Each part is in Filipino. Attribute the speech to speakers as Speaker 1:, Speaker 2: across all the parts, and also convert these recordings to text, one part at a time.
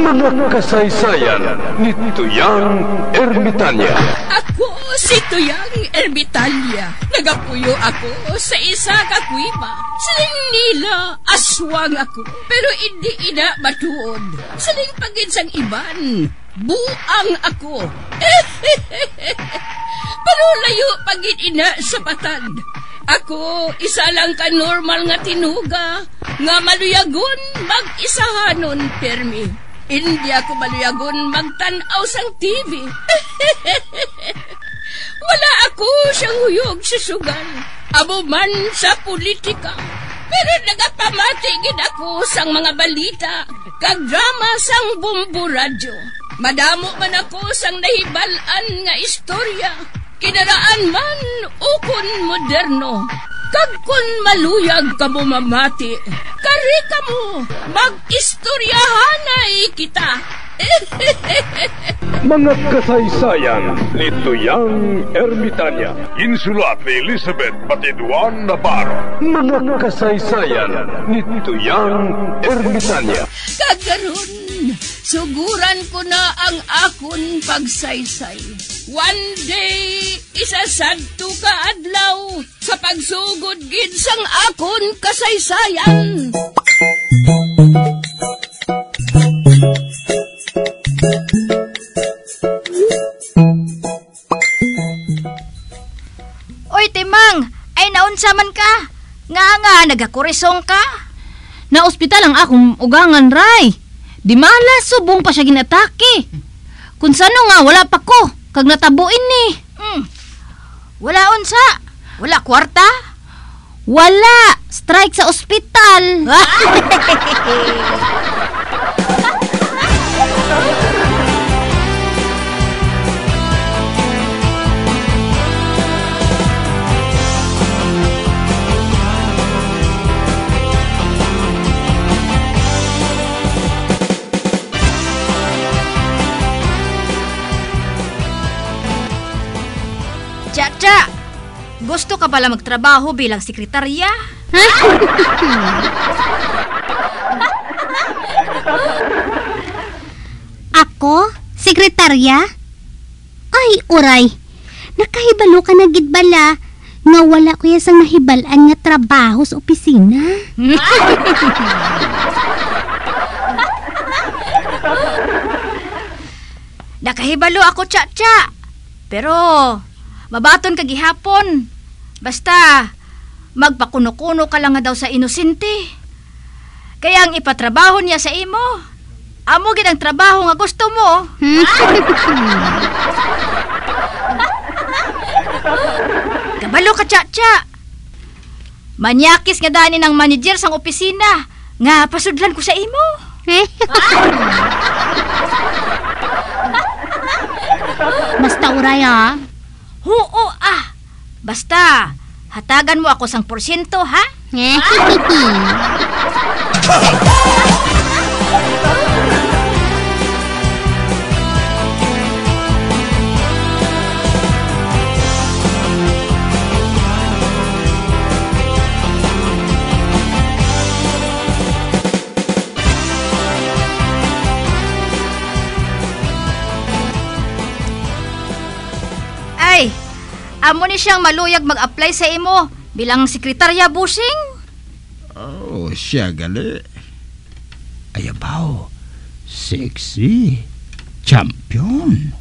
Speaker 1: Mga kasaysayan ni Tuyang Ermitanya.
Speaker 2: Ako si Tuyang Ermitanya. Nagapuyo ako sa isa ka kuiba. Siling nila, aswang ako. Pero hindi ina matuod. Siling pagin sang iban, buang ako. Pero layo pagin ina sa batad. Ako, isa lang ka normal nga tinuga, nga maluyagon mag-isahanon, permi. Hindi ako maluyagon magtanaw sang TV. Wala ako siyang huyog sa sugal, amo man sa politika. Pero nagapamatagin ako sang mga balita, kag drama sang Bumbu Radyo. Madamo man ako sang nahibalan nga istorya, kinaraan man ukon moderno. Kag kun maluyag ka mo mamati, kari ka mo, mag-istoryahanay kita.
Speaker 1: Mga kasaysayan ni Tuyang Ermitanya. Insulat ni Elizabeth Batiduan Navarro. Mga kasaysayan ni Tuyang Ermitanya.
Speaker 2: Kagaron, suguran ko na ang akon pagsaysay. One day, isasadto ka adlaw sa pagsugod gid sang akon kasaysayan.
Speaker 3: Oy, Timang, ay naunsa man ka? Nga, nagakurisong ka?
Speaker 4: Na ospital ang akong ugangan, Ray. Di malas, subong pa siya ginatake. Kung sano nga, wala pa ko. Kag natabuin ni.
Speaker 3: Wala unsa? Wala kwarta?
Speaker 4: Wala. Strike sa ospital.
Speaker 3: Cha, gusto ka pala magtrabaho bilang sekretarya?
Speaker 5: Ako? Sekretarya? Ay, uray. Nakahibalo ka na gid bala nga wala ko yasang nahibalan nga trabaho sa opisina.
Speaker 3: Nakahibalo ako, Cha. Pero mabaton ka gihapon. Basta magpakuno-kuno ka lang nga daw sa inosente. Kaya ang ipatrabaho niya sa imo, amo gid ang trabaho nga gusto mo. Kabalo ka, Cha. Manyakis nga dani ng manager sang opisina nga pasudlan ko sa imo.
Speaker 5: Basta uray ha.
Speaker 3: Oo Basta hatagan mo ako sang porsyento, ha? Ay, amo ni siyang maluyag mag-apply sa imo bilang sekretarya, busing.
Speaker 6: Oh, siya gali. Ayabaw, sexy, champion.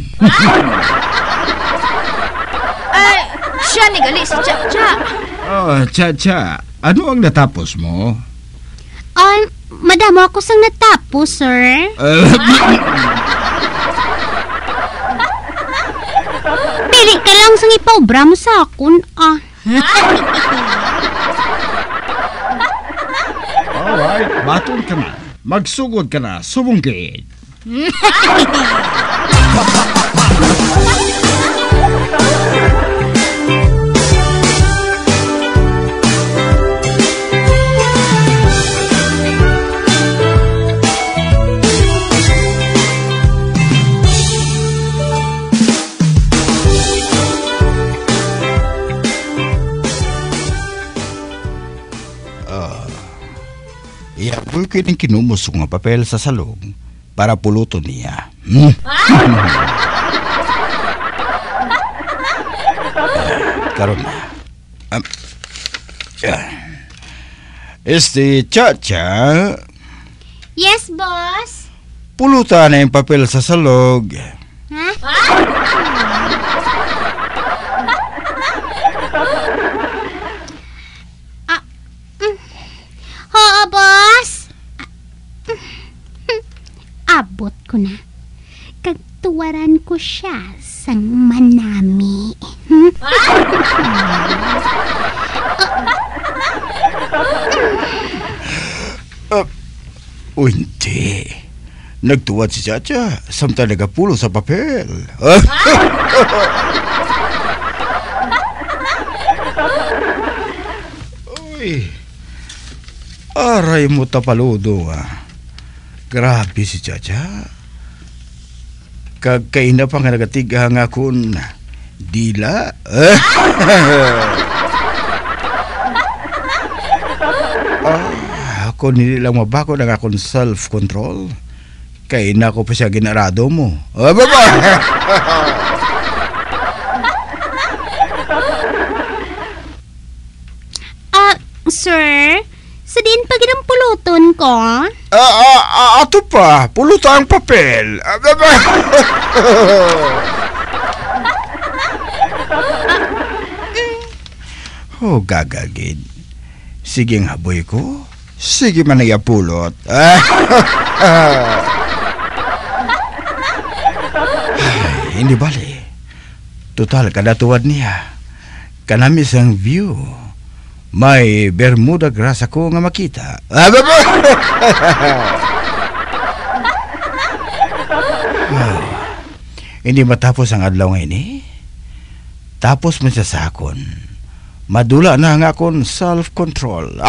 Speaker 3: Ay, siya ni gali si Cha.
Speaker 6: Oh, Cha, ano ang natapos mo?
Speaker 5: Madamo ako sang natapos, sir. Pili ka lang sang ipaubra mo sa akon,
Speaker 6: Alright, baton ka na. Magsugod ka na, subunggit. Iyapoy ko yung kinumusok nga papel sa salong. para puluton niya. Karon na. Chacha,
Speaker 5: Yes, boss.
Speaker 6: pulutan na yung papel sa salog.
Speaker 5: Ha? Oo, boss. Abot ko na. Kagtuwaran ko siya sang manami.
Speaker 6: Hindi. Nagtuwad si Chacha, samtang nagapulo sa papel. Uy, aray mo tapaludo Grabe si Chacha. Kagkaina pa nga nagatiga nga kun dila. Ako nilang mabako ng akong self-control. Kaya na ko pa siya ginarado mo. Baba!
Speaker 5: Sir, sa din pa ginang puluton ko?
Speaker 6: Ato pa, pulutan ang papel. Baba! Gagagid. Sige nga, boy ko. Sige man ay apulot. Hindi bali. Total, kadatuwad niya. Kanamis ang view. May Bermuda grass ako nga makita. Hindi matapos ang adlaw ngayon Tapos man siya sakon. Madula na nga akong self-control.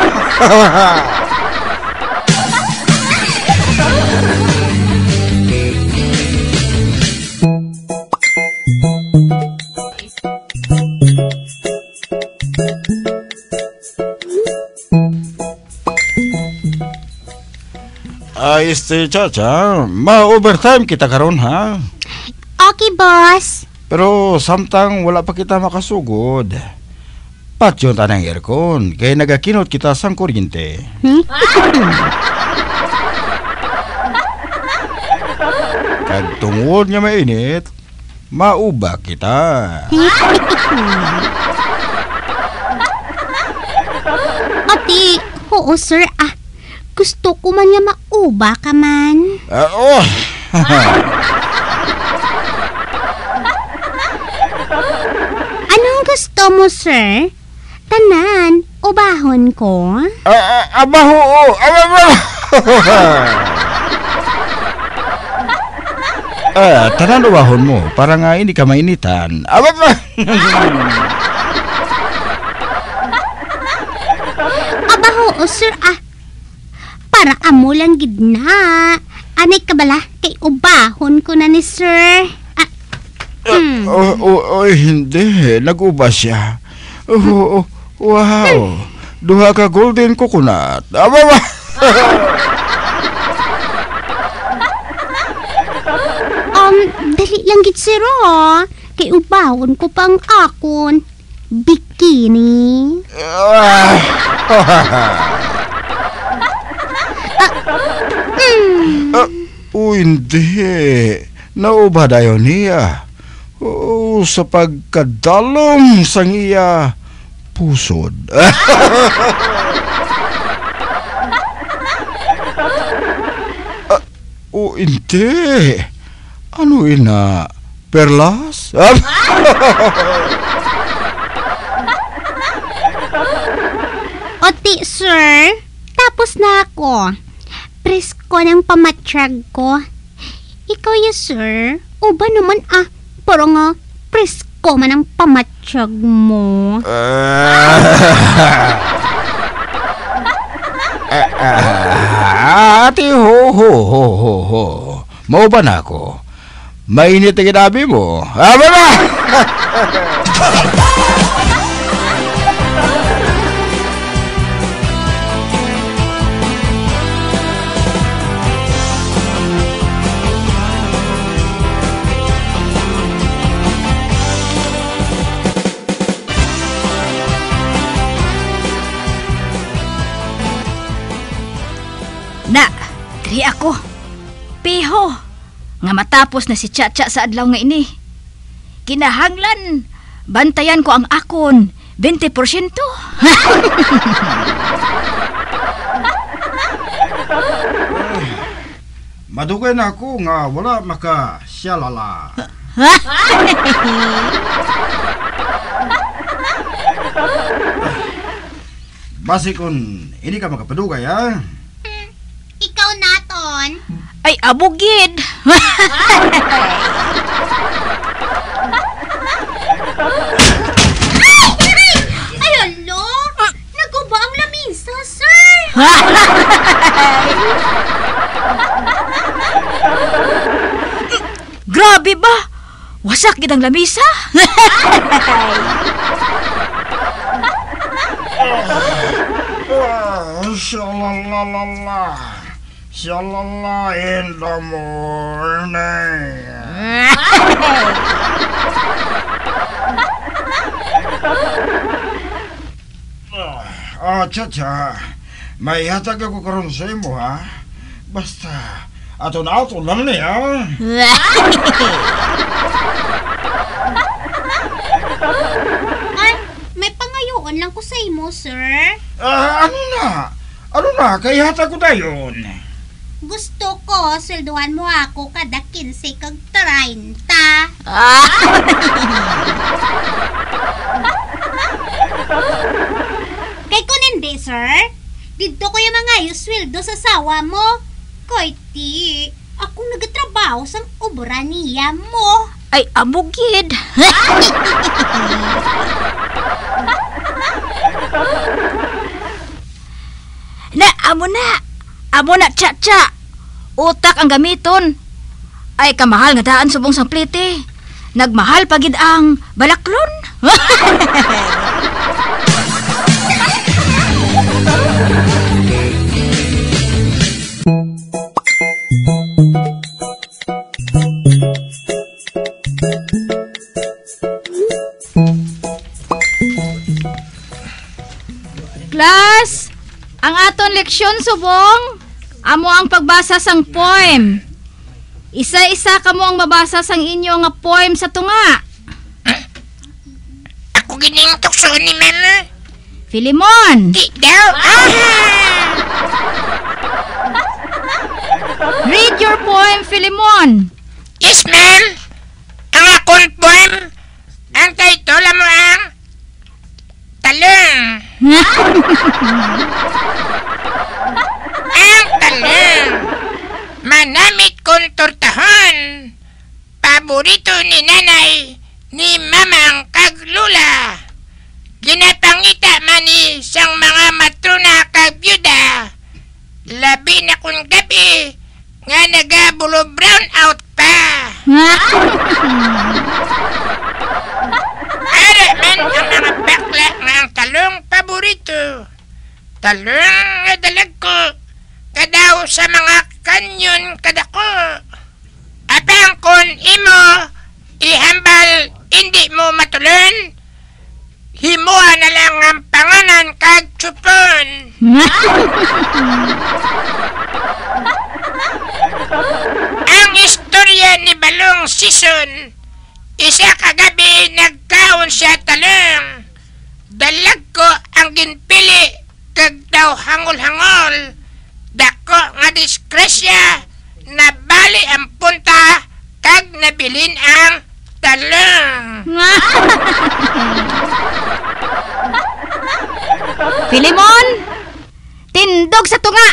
Speaker 6: Chacha, ma-overtime kita karon ha?
Speaker 5: Okay, boss.
Speaker 6: Pero samtang wala pa kita makasugod. Patyon tanang aircon, kaya nagakinot kita sang kuryente. Kag tungod nga mainit, mauba kita.
Speaker 5: Ati, oo sir, gusto ko man nga mauba ka man. Anong gusto mo, sir? Tanan, ubahon ko?
Speaker 6: Abaho! Tanan ubahon mo, para nga hindi ka mainitan.
Speaker 5: Abaho, sir, para amo lang gid na. Anay ka bala, kay ubahon ko na ni sir.
Speaker 6: Hindi. Nag-uba siya. Wow. Duha ka golden coconut.
Speaker 5: Dali lang gid sir, kay ubahon ko pang akon. Bikini.
Speaker 6: Hindi. Nauba dayon niya. Sa pagkadalom sang iya pusod. Hindi. Ano ina? Perlas?
Speaker 5: Oti, sir. Tapos na ako. Presko ng pamatsyag ko. Ikaw ya, sir. Uba naman, pero nga, presko man ang pamatsyag mo.
Speaker 6: Ate, ho. Mau ba na ako? Mainit ang ginabi mo. Ba?
Speaker 3: espeho nga matapos na si Chacha sa adlaw nga ini. Kinahanglan bantayan ko ang akon 20%.
Speaker 6: Madugay na ako nga wala maka-syalala. Basi kung hindi ka makapadugay, ha?
Speaker 5: Ikaw naton.
Speaker 3: Ay, abugid.
Speaker 5: Ay, alo! Naguba ang lamisa, sir!
Speaker 3: Grabe ba? Wasak gid ang lamisa.
Speaker 6: Shalalala. Shalala in the morning. Chacha, may hatag ako karon sa imo, ha? Basta, ato lang niya.
Speaker 5: Ay, may pangayoon lang ko sa imo, sir.
Speaker 6: Ano na, kaya hatag ko dayon.
Speaker 5: Gusto ko, swelduhan mo ako kada 15 kag 30. Kay kun hindi, sir. Dito ko yung mga sweldo sa sawa mo. Koy ti, akong nagatrabaho sang obra niya mo.
Speaker 3: Ay, abugid. Amo na, Chacha. Utak ang gamiton. Ay, kamahal nga daan subong sang plite. Nagmahal pagid ang balaklon.
Speaker 4: Class, ang aton leksyon subong, amo ang pagbasa sang poem. Isa-isa kamo ang mabasa sang inyo nga poem sa tunga.
Speaker 7: Ako gining tukso ni Mama.
Speaker 4: Filimon.
Speaker 7: Di daw.
Speaker 4: Read your poem, Filimon.
Speaker 7: Yes, ma'am. Ang akong poem, ang title mo ang Talong. Ang talong. Manamit kong tortahon. Paborito ni nanay, ni mamang kag lula. Ginapangita man ni sang mga matrona kag byuda. Labi na kung gabi nga nagabulo brown out pa. Ara man ang mga bakla nga ang talong paborito. Talong nga dalag ko kadaw sa mga kanyon kadako. Apang kon imo ihambal hindi mo matulon, himuha na lang ang panganan kag chupon. Ang istorya ni Balong Sison, isa kagabi nagkaon siya talong. Dalag ko ang ginpili kag daw hangol-hangol. Dako nga diskresya, nabali ang punta kag nabilin ang talong.
Speaker 3: Filimon, tindog sa tunga.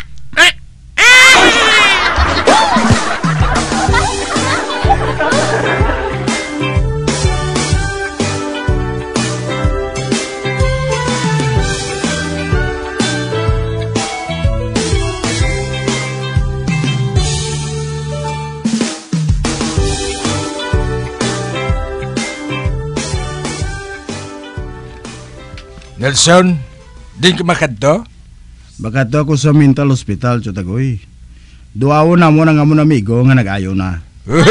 Speaker 8: Nelson, din ka makadto?
Speaker 6: Bakadto ako sa mental hospital, Chotagoy. Duawo na mo ng amon amigo nga nag-ayo na.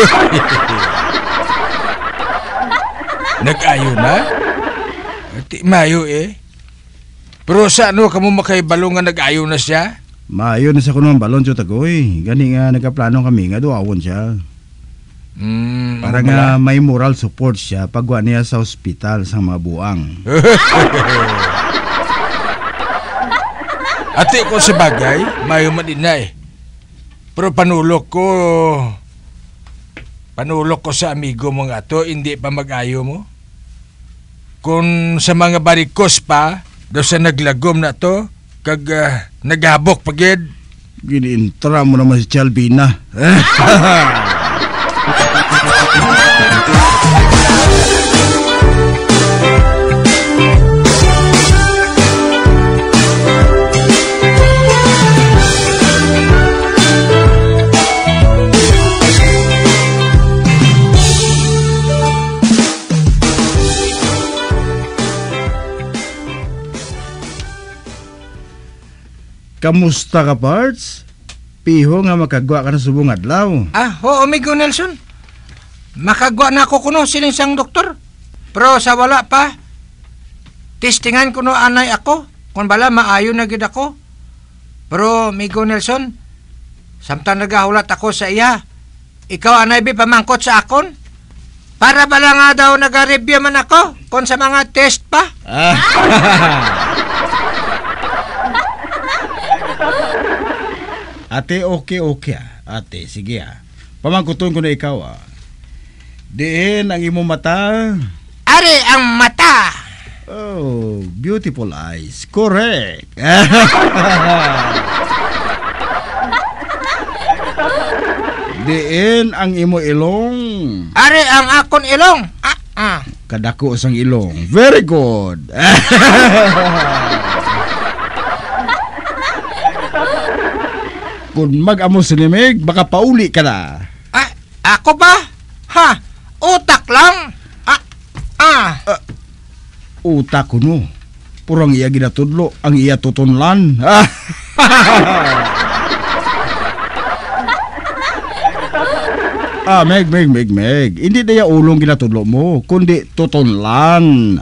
Speaker 8: Nag-ayo na? Di mayo eh. Pero sa ano ka mo makaibalong nga nag-ayo na siya?
Speaker 6: Maayo na sa kuno ang balon siya tagoy. Gani nga nagkaplano kami nga duawon siya. Para nga may moral support siya pagwa niya sa ospital sa mga buang.
Speaker 8: Ate ko sa bagay, mayo man din na eh. Pero panulok ko sa amigo mo nga to, hindi pa mag-ayo mo. Kung sa mga barikos pa, daw sa naglagom na to, kag naghabok pagid.
Speaker 6: Ginintra mo naman si Chalbina. Kamusta ka, Parts? Piho nga makagwa ka na subong adlaw.
Speaker 7: Oo, amigo Nelson. Makagwa na ako kuno siling sang doktor. Pero sa wala pa, testingan kuno anay ako. Kung bala, maayo na gid ako. Pero, amigo Nelson, samtang nagahulat ako sa iya, ikaw anay bi pamangkot sa akon? Para bala nga daw nag-review man ako kung sa mga test pa.
Speaker 6: Ate, okay. Ate, sige Pamangkuton ko na ikaw Diin ang imo mata.
Speaker 7: Ari ang mata.
Speaker 6: Oh, beautiful eyes. Correct. Diin ang imo ilong.
Speaker 7: Ari ang akon ilong.
Speaker 6: Kadako sang ilong. Very good. Kung mag-amo sinimig, baka pauli ka na.
Speaker 7: Ako ba? Utak lang.
Speaker 6: Utak ko no. Purang iya ginatudlo, ang iya tutunlan. Meg. Hindi na ulong ginatudlo mo, kundi tutunlan.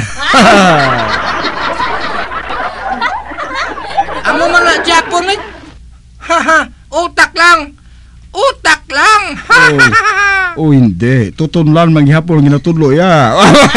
Speaker 7: Amo man na Japon utak lang.
Speaker 6: Hindi. Tutunlan manghihapon ginatudlo ya.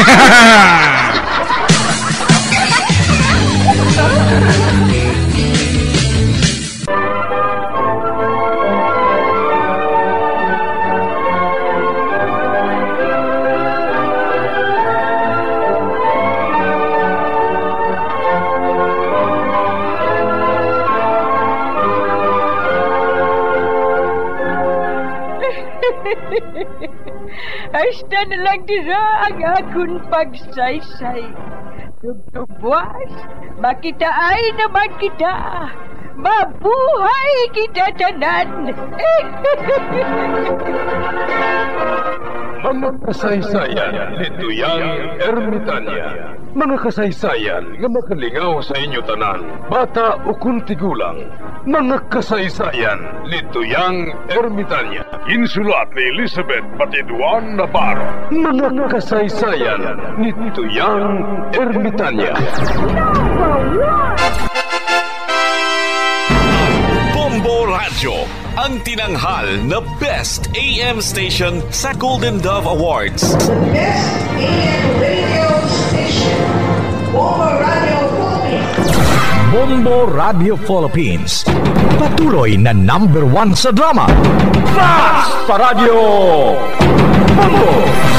Speaker 9: Hasta na lang dira ang akong pagsaysay. Tugtugwas, makitaan naman kita. Mabuhay kita tanan.
Speaker 1: Mga kasaysayan ni Tuyang Ermitanya. Mga kasaysayan nga makalingaw sa inyo tanan, bata o kuntigulang. Mga kasaysayan ni Tuyang Ermitanya. Insulat ni Elizabeth Batiduan Navarro. Mga kasaysayan ni Tuyang Ermitanya.
Speaker 10: Bombo Radio, ang tinanghal na Best AM Station sa Golden Dove Awards.
Speaker 11: Best AM Radio Station, Bombo Radio Philippines.
Speaker 12: Bombo Radio Philippines, patuloy na #1 sa drama. Fast pa Radio! Bombo!